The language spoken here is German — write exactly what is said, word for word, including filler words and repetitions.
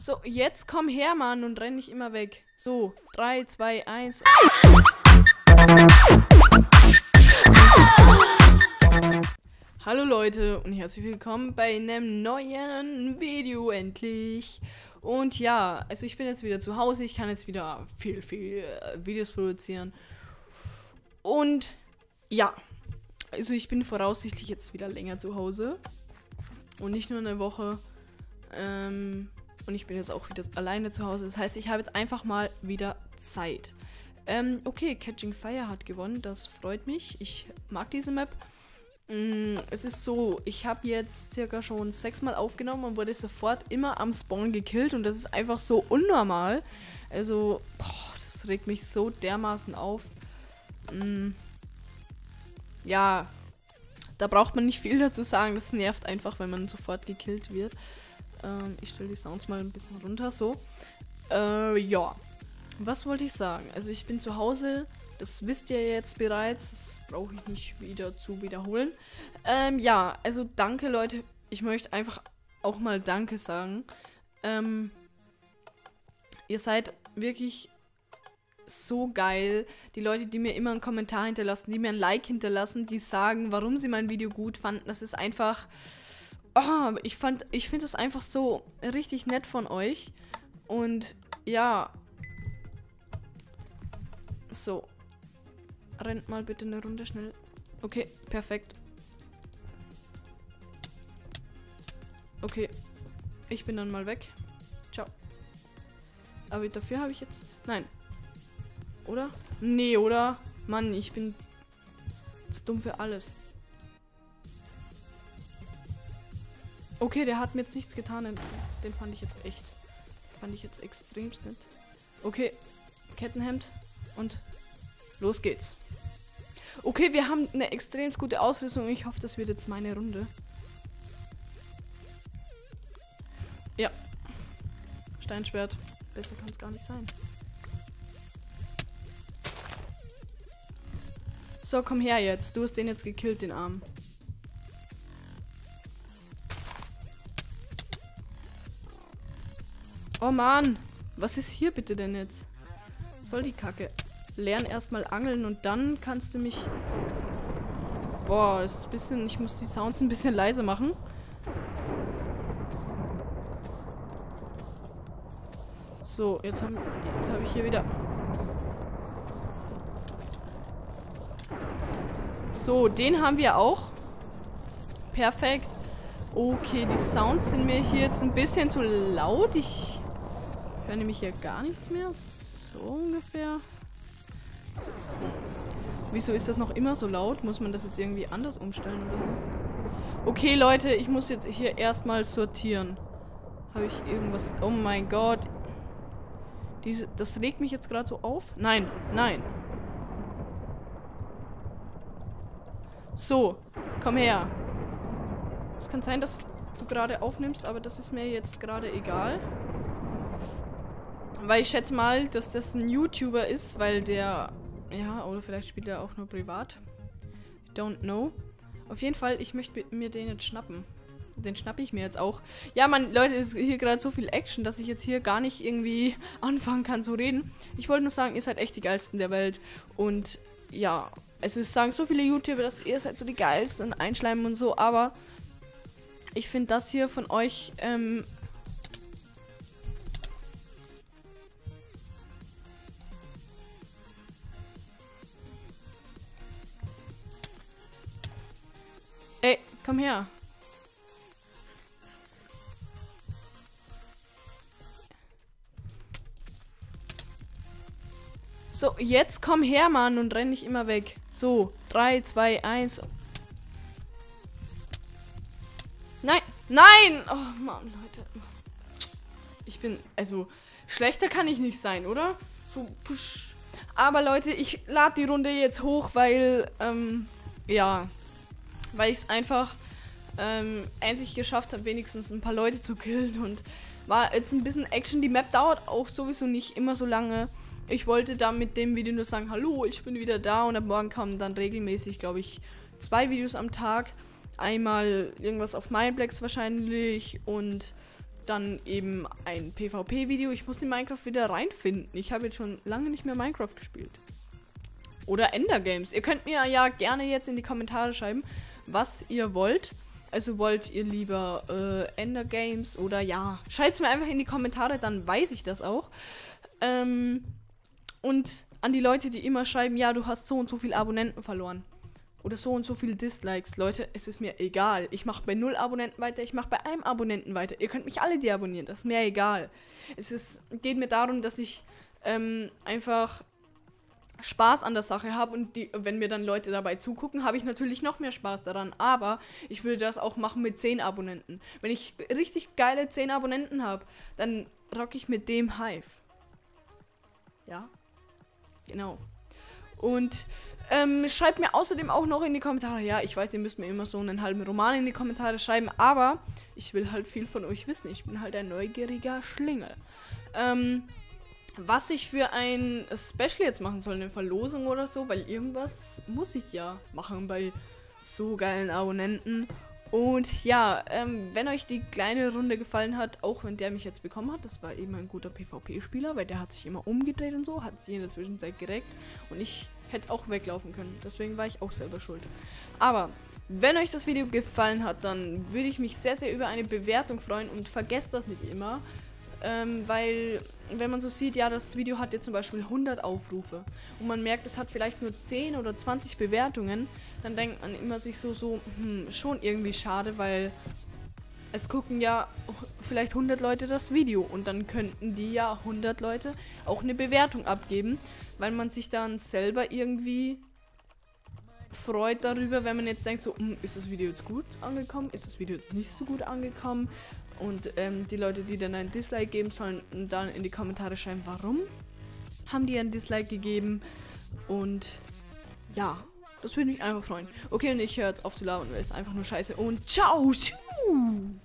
So, jetzt komm her, Mann, und renn nicht immer weg. So, drei, zwei, eins. Hallo Leute und herzlich willkommen bei einem neuen Video endlich. Und ja, also ich bin jetzt wieder zu Hause, ich kann jetzt wieder viel, viel äh, Videos produzieren. Und ja, also ich bin voraussichtlich jetzt wieder länger zu Hause. Und nicht nur eine Woche. Ähm, und ich bin jetzt auch wieder alleine zu Hause. Das heißt, ich habe jetzt einfach mal wieder Zeit. Ähm, okay, Catching Fire hat gewonnen, das freut mich. Ich mag diese Map. Mm, es ist so, ich habe jetzt circa schon sechsmal aufgenommen und wurde sofort immer am Spawn gekillt. Und das ist einfach so unnormal. Also, boah, das regt mich so dermaßen auf. Mm, ja, da braucht man nicht viel dazu sagen. Das nervt einfach, wenn man sofort gekillt wird. Ähm, ich stelle die Sounds mal ein bisschen runter, so. Äh, ja. Was wollte ich sagen? Also ich bin zu Hause, das wisst ihr jetzt bereits, das brauche ich nicht wieder zu wiederholen. Ähm, ja, also danke Leute, ich möchte einfach auch mal Danke sagen. Ähm, ihr seid wirklich so geil. Die Leute, die mir immer einen Kommentar hinterlassen, die mir ein Like hinterlassen, die sagen, warum sie mein Video gut fanden, das ist einfach... Oh, ich fand, ich finde es einfach so richtig nett von euch. Und ja... So. Rennt mal bitte eine Runde schnell. Okay, perfekt. Okay. Ich bin dann mal weg. Ciao. Aber dafür habe ich jetzt... Nein. Oder? Nee, oder? Mann, ich bin zu dumm für alles. Okay, der hat mir jetzt nichts getan. Den, den fand ich jetzt echt... Fand ich jetzt extremst nett. Okay. Kettenhemd. Und los geht's. Okay, wir haben eine extrem gute Ausrüstung. Ich hoffe, das wird jetzt meine Runde. Ja. Steinschwert. Besser kann es gar nicht sein. So, komm her jetzt. Du hast den jetzt gekillt, den Arm. Oh Mann. Was ist hier bitte denn jetzt? Was soll die Kacke? Lern erstmal angeln und dann kannst du mich... Boah, ist ein bisschen... Ich muss die Sounds ein bisschen leiser machen. So, jetzt habe jetzt hab ich hier wieder... So, den haben wir auch. Perfekt. Okay, die Sounds sind mir hier jetzt ein bisschen zu laut. Ich höre nämlich hier gar nichts mehr. So ungefähr. So. Wieso ist das noch immer so laut? Muss man das jetzt irgendwie anders umstellen oder so? Okay, Leute, ich muss jetzt hier erstmal sortieren. Habe ich irgendwas... Oh mein Gott. Diese, das regt mich jetzt gerade so auf. Nein, nein. So, komm her. Es kann sein, dass du gerade aufnimmst, aber das ist mir jetzt gerade egal. Weil ich schätze mal, dass das ein YouTuber ist, weil der... Ja, oder vielleicht spielt er auch nur privat. Don't know. Auf jeden Fall, ich möchte mir den jetzt schnappen. Den schnappe ich mir jetzt auch. Ja, Mann, Leute, es ist hier gerade so viel Action, dass ich jetzt hier gar nicht irgendwie anfangen kann zu reden. Ich wollte nur sagen, ihr seid echt die Geilsten der Welt. Und ja, also es sagen so viele YouTuber, dass ihr seid so die Geilsten und einschleimen und so, aber ich finde das hier von euch, ähm... Ey, komm her. So, jetzt komm her, Mann, und renn nicht immer weg. So, drei, zwei, eins. Nein, nein! Oh, Mann, Leute. Ich bin, also, schlechter kann ich nicht sein, oder? So, push. Aber, Leute, ich lade die Runde jetzt hoch, weil, ähm, ja... Weil ich es einfach ähm, endlich geschafft habe, wenigstens ein paar Leute zu killen. Und war jetzt ein bisschen Action. Die Map dauert auch sowieso nicht immer so lange. Ich wollte da mit dem Video nur sagen, hallo, ich bin wieder da. Und ab morgen kommen dann regelmäßig, glaube ich, zwei Videos am Tag. Einmal irgendwas auf Mineplex wahrscheinlich und dann eben ein PvP-Video. Ich muss in Minecraft wieder reinfinden. Ich habe jetzt schon lange nicht mehr Minecraft gespielt. Oder Ender Games. Ihr könnt mir ja gerne jetzt in die Kommentare schreiben, was ihr wollt. Also wollt ihr lieber äh, Ender Games oder ja, schreibt es mir einfach in die Kommentare, dann weiß ich das auch. Ähm, und an die Leute, die immer schreiben, ja, du hast so und so viele Abonnenten verloren. Oder so und so viele Dislikes. Leute, es ist mir egal. Ich mache bei null Abonnenten weiter, ich mache bei einem Abonnenten weiter. Ihr könnt mich alle deabonnieren, das ist mir egal. Es ist, geht mir darum, dass ich ähm, einfach Spaß an der Sache habe und die, wenn mir dann Leute dabei zugucken, habe ich natürlich noch mehr Spaß daran, aber ich würde das auch machen mit zehn Abonnenten. Wenn ich richtig geile zehn Abonnenten habe, dann rocke ich mit dem Hive. Ja, genau. Und ähm, schreibt mir außerdem auch noch in die Kommentare, ja, ich weiß, ihr müsst mir immer so einen halben Roman in die Kommentare schreiben, aber ich will halt viel von euch wissen, ich bin halt ein neugieriger Schlingel. Ähm, Was ich für ein Special jetzt machen soll, eine Verlosung oder so, weil irgendwas muss ich ja machen bei so geilen Abonnenten. Und ja, ähm, wenn euch die kleine Runde gefallen hat, auch wenn der mich jetzt bekommen hat, das war eben ein guter PvP-Spieler, weil der hat sich immer umgedreht und so, hat sich in der Zwischenzeit gereckt und ich hätte auch weglaufen können. Deswegen war ich auch selber schuld. Aber wenn euch das Video gefallen hat, dann würde ich mich sehr, sehr über eine Bewertung freuen und vergesst das nicht immer. Ähm, weil, wenn man so sieht, ja, das Video hat jetzt zum Beispiel hundert Aufrufe und man merkt, es hat vielleicht nur zehn oder zwanzig Bewertungen, dann denkt man immer sich so, so, hm, schon irgendwie schade, weil es gucken ja vielleicht hundert Leute das Video und dann könnten die ja hundert Leute auch eine Bewertung abgeben, weil man sich dann selber irgendwie freut darüber, wenn man jetzt denkt, so, hm, ist das Video jetzt gut angekommen, ist das Video jetzt nicht so gut angekommen. Und ähm, die Leute, die dann ein Dislike geben, sollen dann in die Kommentare schreiben, warum haben die ein Dislike gegeben. Und ja, das würde mich einfach freuen. Okay, und ich höre jetzt auf zu labern, weil es einfach nur scheiße. Und ciao!